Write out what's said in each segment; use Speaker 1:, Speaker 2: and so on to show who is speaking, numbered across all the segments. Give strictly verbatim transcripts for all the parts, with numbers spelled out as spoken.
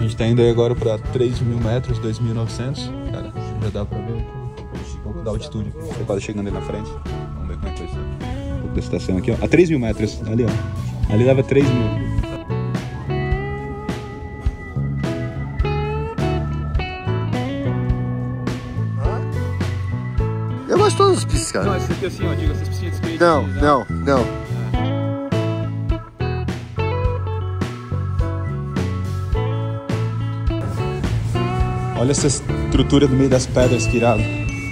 Speaker 1: gente tá indo aí agora pra três mil metros, dois mil e novecentos. Cara, já dá pra ver um pouco da altitude. Tô quase chegando ali na frente. Vamos ver como é que vai ser. Um pouco da estação aqui, ó. A três mil metros, ali, ó. Ali leva três mil.
Speaker 2: Eu gosto de todas as pistas, cara.
Speaker 1: Não, esse aqui assim, ó, diga, essas piscinas de skate.
Speaker 2: Não, não, não.
Speaker 1: Olha essa estrutura no meio das pedras, que irado.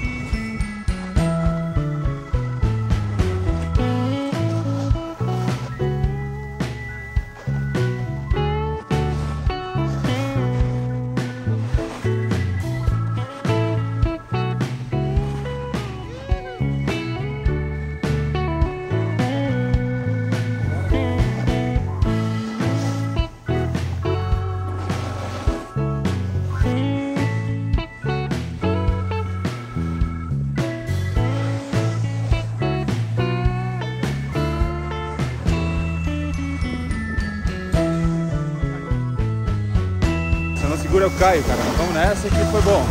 Speaker 1: Se não segura eu caio, cara. Vamos nessa que foi bom.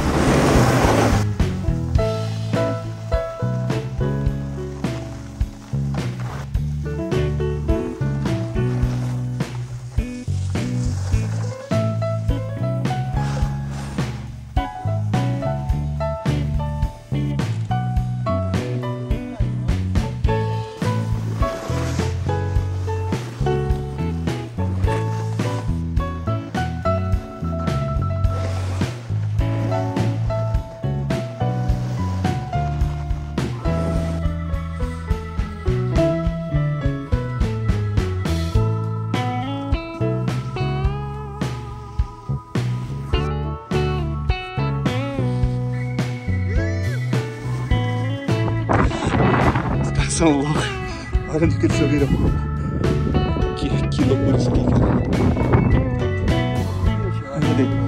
Speaker 1: São loucos. Olha onde que eles subiram. Que, que loucura isso aqui, cara. Ai, meu Deus.